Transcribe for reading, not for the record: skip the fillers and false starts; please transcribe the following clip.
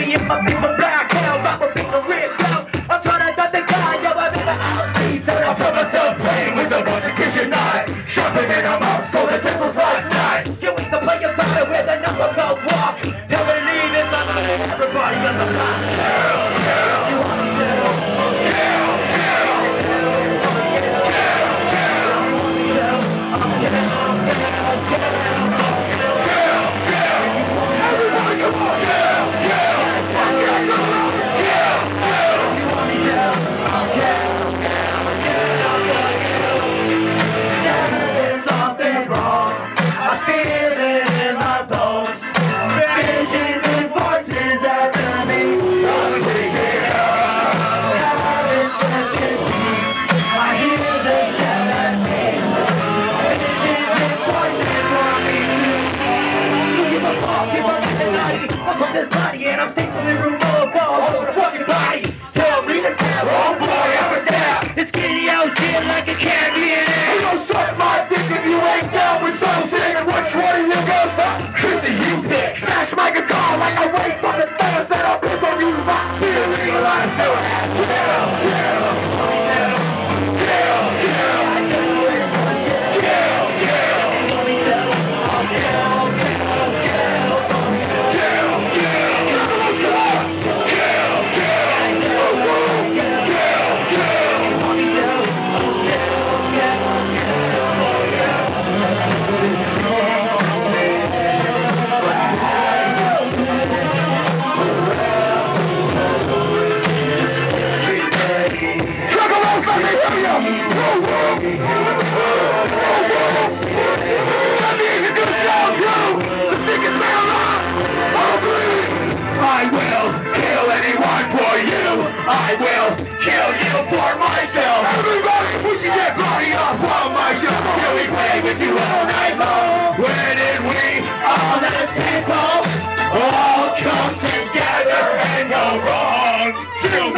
me and my people black hell, my people red down. I'm trying to the guy, yo, I'm out. I put myself playing with a bunch of kitchen knives, sharpening them up so the pencil slides nice. You ain't the play your side with a number called walk. Tell me leave it, everybody on the block. You want me to? And I'm thankfully removed all over the fucking body. Tell me to step, oh boy, I'm a step. It's getting out here like a champion. You don't suck my dick if you ain't down with some singing. Which one you go, son? Chrissy, you pick. Smash my guitar like I wait for the fellas that I'll piss on you. Rock, feel, legalize, do it. I will kill you for myself. Everybody pushing that body off on my show. Till we play with you all night long. When did we, all as people, all come together and go wrong?